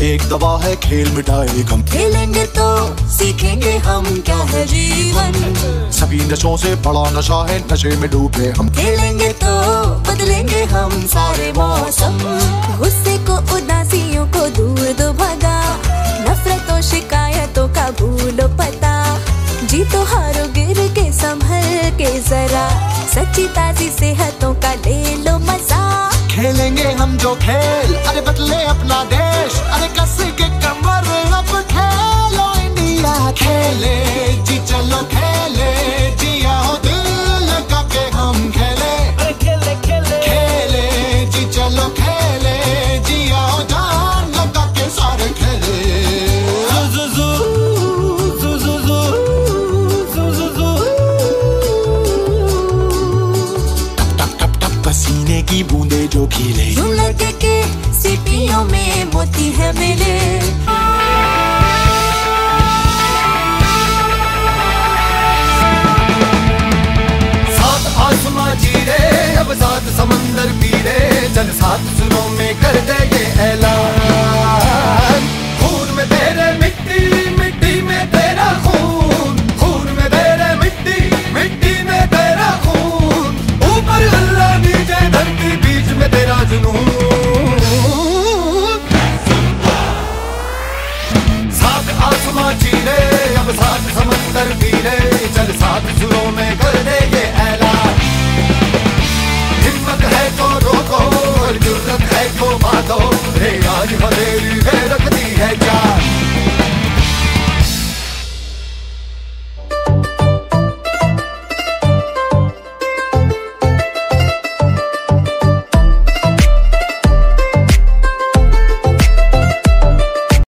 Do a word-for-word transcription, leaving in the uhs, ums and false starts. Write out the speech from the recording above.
एक दवा है खेल मिटाए गम। खेलेंगे तो सीखेंगे हम क्या है जीवन। सभी नशों से बड़ा नशा है, नशे में डूबे हम। खेलेंगे तो बदलेंगे हम सारे मौसम। गुस्से को उदासियों को दूर दो भगा, नफरतों शिकायतों का भूलो पता। जीतो हारो गिर के संभल के जरा, सच्ची ताजी सेहतों का ले लो मजा। खेलेंगे हम जो खेल, अरे बदले अपना देश, अरे कस के कमर अब खेलो इंडिया। खेले जी चलो खेले, जिया हो दिल लगा के हम खेले। अरे खेले खेले खेले जी चलो खेले, जिया हो जान लगा के सारे खेले। पसीने की बूंदे जो खिले, यूं लगे के सीटियों में मोती है मिले। सात आसमां चीरे, अब सात समंदर पीरे, चल सात सुरों में कर दे ये ऐलान। खून में तेरे मिट्टी, मिट्टी में तेरा खून, खून में तेरे मिट्टी, मिट्टी में तेरा खून। ऊपर अल्लाह नीचे धरती, बीच में तेरा जुनून।